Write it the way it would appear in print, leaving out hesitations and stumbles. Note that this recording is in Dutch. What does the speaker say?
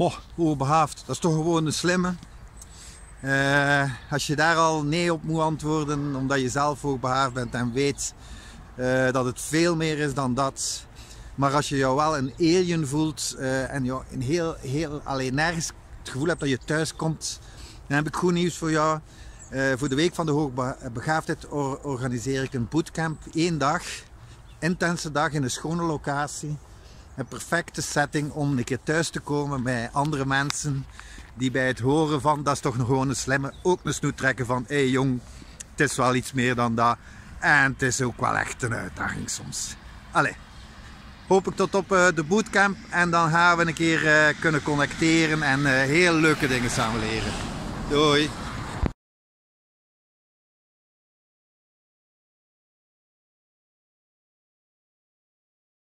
Hoogbegaafd, dat is toch gewoon een slimme. Als je daar al nee op moet antwoorden, omdat je zelf hoogbegaafd bent en weet dat het veel meer is dan dat. Maar als je jou wel een alien voelt en je alleen nergens het gevoel hebt dat je thuis komt, dan heb ik goed nieuws voor jou. Voor de week van de hoogbegaafdheid organiseer ik een bootcamp. 1 dag, intense dag in een schone locatie. Een perfecte setting om een keer thuis te komen bij andere mensen die bij het horen van dat is toch nog gewoon een slimme ook een snoet trekken van hé jong, het is wel iets meer dan dat en het is ook wel echt een uitdaging soms. Allee, hopelijk tot op de bootcamp en dan gaan we een keer kunnen connecteren en heel leuke dingen samen leren. Doei!